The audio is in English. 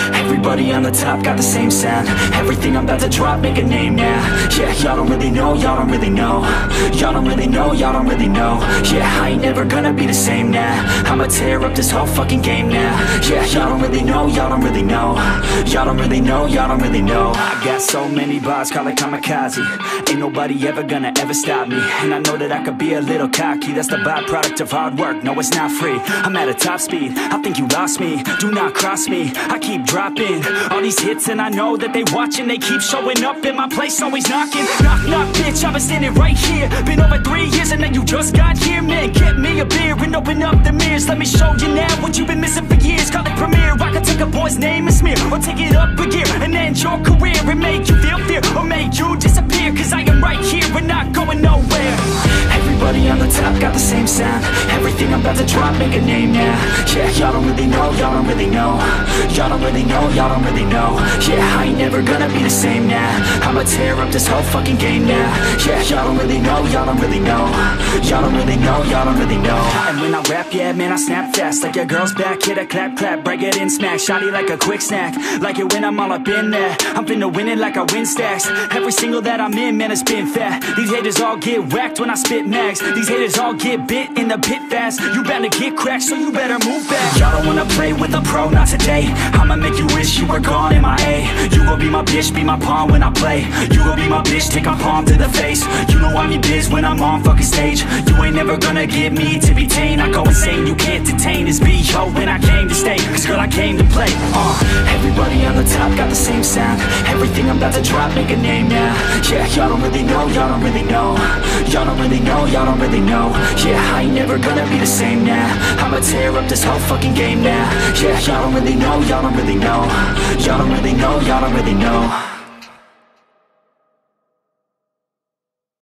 Everybody on the top got the same sound. Everything I'm about to drop, make a name now. Yeah, y'all don't really know, y'all don't really know. Y'all don't really know, y'all don't really know. Yeah, I ain't never gonna be the same now. I'ma tear up this whole fucking game now. Yeah, y'all don't really know, y'all don't really know. Y'all don't really know, y'all don't really know. I got so many bars, call it kamikaze. Ain't nobody ever gonna ever stop me. And I know that I could be a little cocky. That's the byproduct of hard work, no it's not free. I'm at a top speed, I think you lost me. Do not cross me, I keep dropping all these hits and I know that they watching. They keep showing up in my place, always knocking. Knock, knock, bitch, I've been standing right here. Been over 3 years and now you just got here. Man, get me a beer and open up the mirrors. Let me show you now what you've been missing for years. Call it premiere, I can take a boy's name and smear, or take it up a gear and end your career and make you feel fear, or make you disappear. Cause I am right here and not going nowhere. Everybody on the top got the same sound. Everything I'm about to drop, make a name now. Yeah, y'all don't really know, y'all don't really know. Y'all don't really know, y'all don't really know. Yeah, I ain't never gonna be the same now. I'ma tear up this whole fucking game now. Yeah, y'all don't really know, y'all don't really know. Y'all don't really know, y'all don't really know. And when I rap, yeah, man, I snap fast. Like your girl's back, hit a clap, clap, break it in, smack. Shotty like a quick snack, like it when I'm all up in there. I'm finna win it like I win stacks. Every single that I'm in, man, it's been fat. These haters all get whacked when I spit max. These haters all get bit in the pit fast. You better get cracked, so you better move back. Y'all don't wanna play with a pro, not today. I'ma make you wish you were gone in my A. You gon' be my bitch, be my pawn when I play. You gon' be my bitch, take my palm to the face. You know I'm your biz when I'm on fucking stage. You ain't never gonna get me to be tame. I go insane, you can't detain this B.O. when I came to stay. Cause girl, I came to play. Everybody on the top got the same sound. Everything I'm about to drop, make a name now. Yeah, y'all don't really know, y'all don't really know. Y'all don't really know, y'all don't really know. Yeah, I ain't never gonna be the same now. I'ma tear up this whole fucking game now. Yeah, y'all don't really know, y'all don't really know. Y'all don't really know, y'all don't really know.